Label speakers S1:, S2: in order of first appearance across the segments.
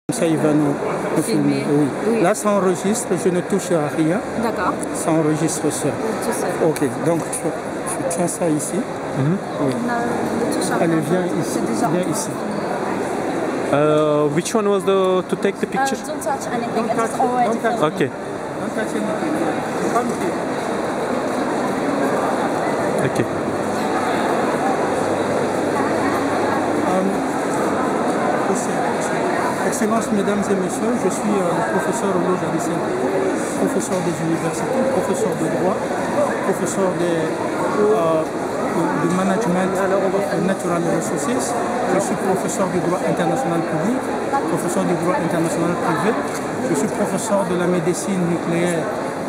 S1: Ça, il va nous filmer. Oui.
S2: Oui.
S1: Là, ça enregistre, je ne touche à rien.
S2: D'accord.
S1: Ça enregistre seul.
S2: Tout seul.
S1: Ok, donc tu tiens ça ici. Oui. Allez, viens ici. Viens ici.
S3: Which one was to take the picture?
S2: Don't touch anything.
S1: Don't touch,
S2: It's already
S1: don't touch.
S2: filmed.
S3: Okay.
S1: Don't touch anything. Come here.
S3: Okay.
S1: Excellences, mesdames et messieurs, je suis le professeur Olo Jadissé, professeur des universités, professeur de droit, professeur de management of natural resources. Je suis professeur du droit international public, professeur du droit international privé. Je suis professeur de la médecine nucléaire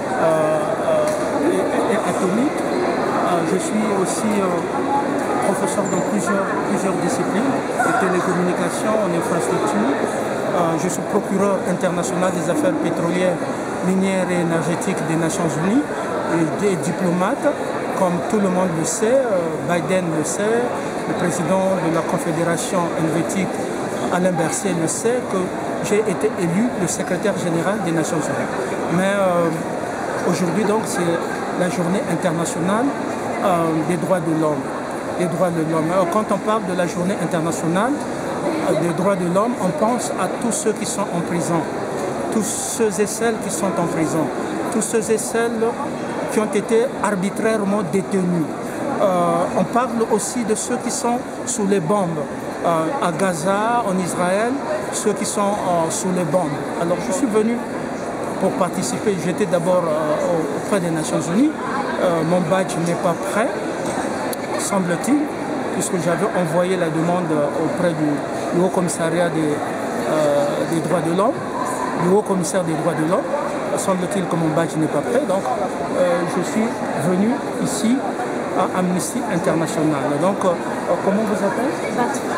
S1: et atomique. Je suis aussi professeur dans plusieurs disciplines, de télécommunications, en infrastructure. Je suis procureur international des affaires pétrolières, minières et énergétiques des Nations Unies et diplomate. Comme tout le monde le sait, Biden le sait, le président de la Confédération helvétique, Alain Berset, le sait, que j'ai été élu le secrétaire général des Nations Unies. Mais aujourd'hui, donc, c'est la journée internationale des droits de l'homme. Alors, quand on parle de la journée internationale des droits de l'homme, on pense à tous ceux qui sont en prison, tous ceux et celles qui sont en prison, tous ceux et celles qui ont été arbitrairement détenus. On parle aussi de ceux qui sont sous les bombes, à Gaza, en Israël, ceux qui sont sous les bombes. Alors je suis venu pour participer, j'étais d'abord auprès des Nations Unies, mon badge n'est pas prêt, semble-t-il, puisque j'avais envoyé la demande auprès du Haut Commissariat des droits de l'homme, du Haut Commissaire des droits de l'homme. Semble-t-il que mon badge n'est pas prêt, donc je suis venu ici à Amnesty International. Donc, comment vous appelez?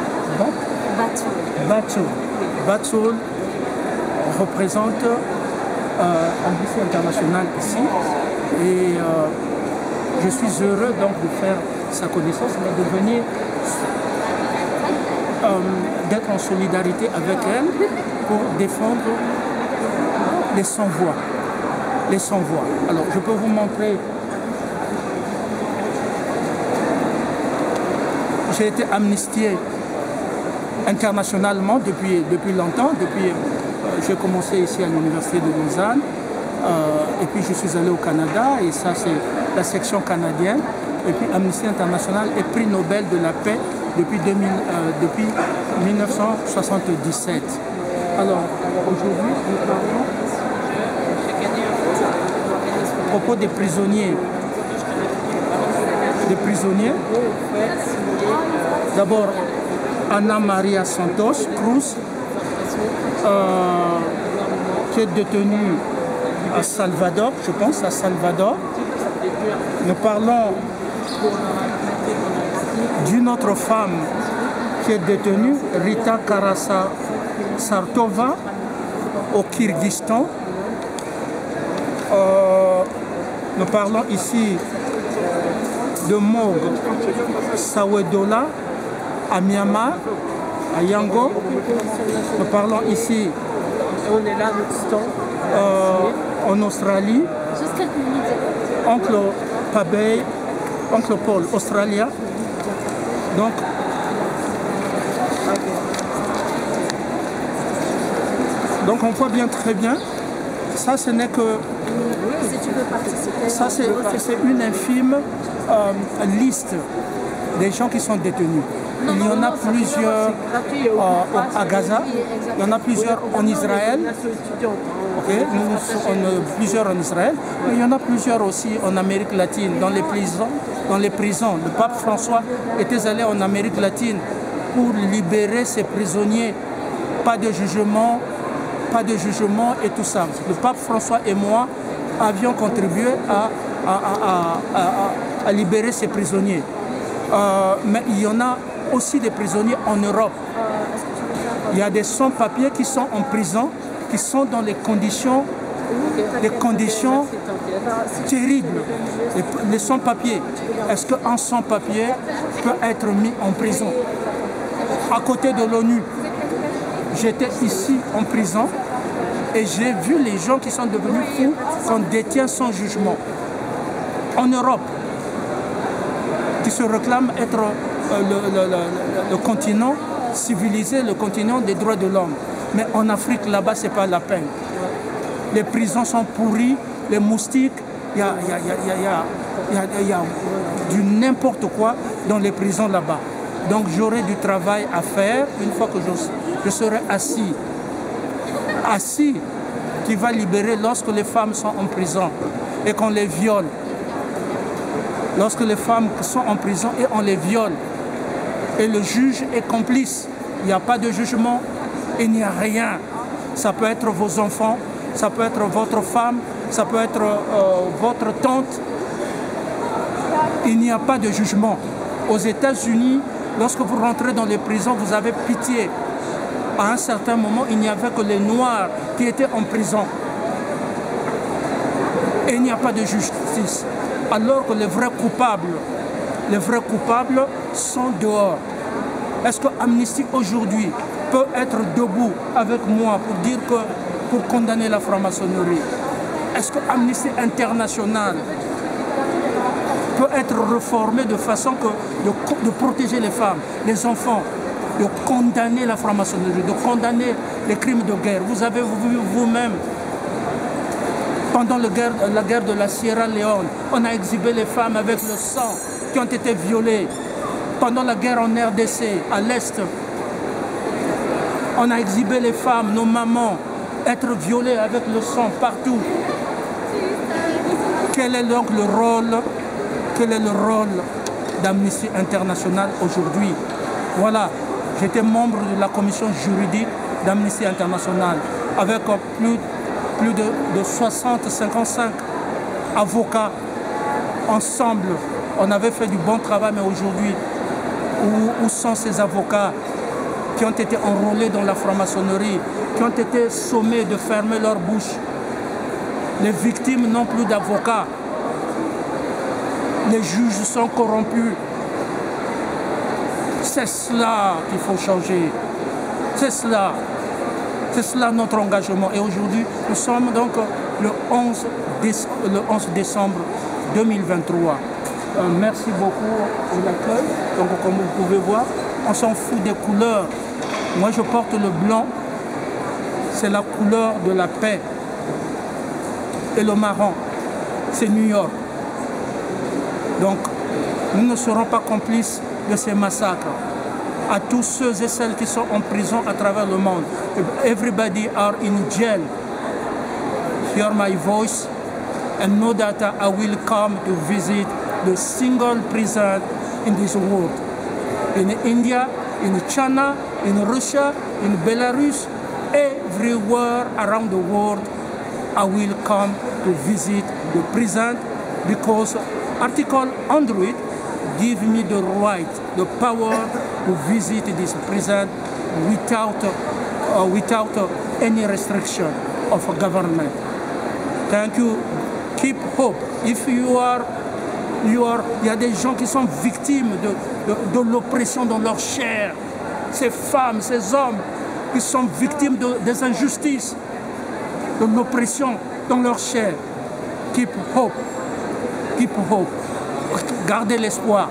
S1: Batoul représente Amnesty International ici et je suis heureux donc de faire sa connaissance, mais de venir d'être en solidarité avec elle pour défendre les sans-voix. Les sans-voix. Alors, je peux vous montrer. J'ai été amnistié internationalement depuis longtemps. J'ai commencé ici à l'université de Lausanne. Et puis je suis allé au Canada, et ça c'est la section canadienne. Et puis Amnesty International est prix Nobel de la paix depuis 1977. Alors, aujourd'hui, nous parlons à propos des prisonniers. D'abord, Ana Maria Santos Cruz, qui est détenue à Salvador, je pense, à Salvador. Nous parlons d'une autre femme qui est détenue, Rita Karasa-Sartova, au Kyrgyzstan. Nous parlons ici de Mog Sawedola à Myanmar, à Yangon. Nous parlons ici en Australie, Oncle Pabey, Oncle Paul, Australia. Donc on voit bien très bien, ça ce n'est que... Ça c'est une infime liste des gens qui sont détenus. Il y en a plusieurs à Gaza, il y en a plusieurs en Israël. Okay. Nous sommes plusieurs en Israël, mais il y en a plusieurs aussi en Amérique latine, dans les prisons. Le pape François était allé en Amérique latine pour libérer ses prisonniers. Pas de jugement et tout ça. Le pape François et moi avions contribué à libérer ces prisonniers. Mais il y en a aussi des prisonniers en Europe. Il y a des sans-papiers qui sont en prison, qui sont dans des conditions terribles. Les sans-papiers. Est-ce qu'un sans-papier peut être mis en prison à côté de l'ONU? j'étais ici en prison et j'ai vu les gens qui sont devenus fous qu'on détient sans jugement. En Europe, qui se réclame être le continent civilisé, le continent des droits de l'homme. Mais en Afrique, là-bas, ce n'est pas la peine. Les prisons sont pourries, les moustiques, il y a du n'importe quoi dans les prisons là-bas. Donc j'aurai du travail à faire une fois que je serai assis, qui va libérer lorsque les femmes sont en prison et qu'on les viole. Lorsque les femmes sont en prison et on les viole, et le juge est complice, il n'y a pas de jugement, il n'y a rien. Ça peut être vos enfants, ça peut être votre femme, ça peut être votre tante. Il n'y a pas de jugement. Aux États-Unis, lorsque vous rentrez dans les prisons, vous avez pitié. À un certain moment, il n'y avait que les Noirs qui étaient en prison. Et il n'y a pas de justice. Alors que les vrais coupables sont dehors. Est-ce que Amnesty aujourd'hui peut être debout avec moi pour condamner la franc-maçonnerie? Est-ce que Amnesty International peut être réformé de façon de protéger les femmes, les enfants, de condamner la franc-maçonnerie, de condamner les crimes de guerre? Vous avez vu vous-même, pendant la guerre de la Sierra Leone, on a exhibé les femmes avec le sang qui ont été violées. Pendant la guerre en RDC, à l'Est, on a exhibé les femmes, nos mamans, être violées avec le sang partout. Quel est donc le rôle d'Amnesty International aujourd'hui? Voilà, j'étais membre de la commission juridique d'Amnesty International avec plus de 60-55 avocats ensemble. On avait fait du bon travail, mais aujourd'hui, où sont ces avocats qui ont été enrôlés dans la franc-maçonnerie, qui ont été sommés de fermer leur bouche? Les victimes n'ont plus d'avocats. Les juges sont corrompus. C'est cela qu'il faut changer. C'est cela notre engagement. Et aujourd'hui, nous sommes donc le 11 décembre 2023. Merci beaucoup pour l'accueil. Donc comme vous pouvez voir, on s'en fout des couleurs. Moi je porte le blanc, c'est la couleur de la paix. Et le marron, c'est New York. Donc nous ne serons pas complices de ces massacres. À tous ceux et celles qui sont en prison à travers le monde. Everybody are in jail. Hear my voice and know that I will come to visit the single prison in this world. In India, in China, in Russia, in Belarus, everywhere around the world, I will come to visit the prison because Article 100 gives me the right, the power to visit this prison without any restriction of a government. Thank you. Keep hope. If il y a des gens qui sont victimes de l'oppression dans leur chair. Ces femmes, ces hommes qui sont victimes des injustices, de l'oppression dans leur chair. Keep hope. Keep hope. Gardez l'espoir.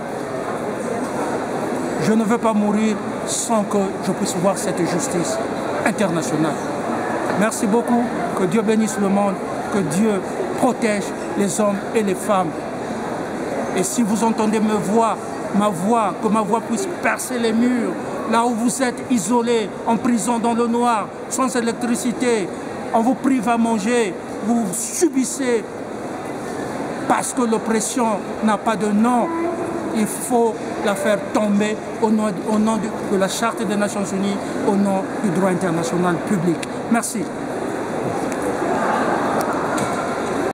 S1: Je ne veux pas mourir sans que je puisse voir cette justice internationale. Merci beaucoup. Que Dieu bénisse le monde. Que Dieu protège les hommes et les femmes. Et si vous entendez ma voix, que ma voix puisse percer les murs, là où vous êtes isolés, en prison dans le noir, sans électricité, on vous prive à manger, vous subissez parce que l'oppression n'a pas de nom. Il faut la faire tomber au nom de la Charte des Nations Unies, au nom du droit international public. Merci.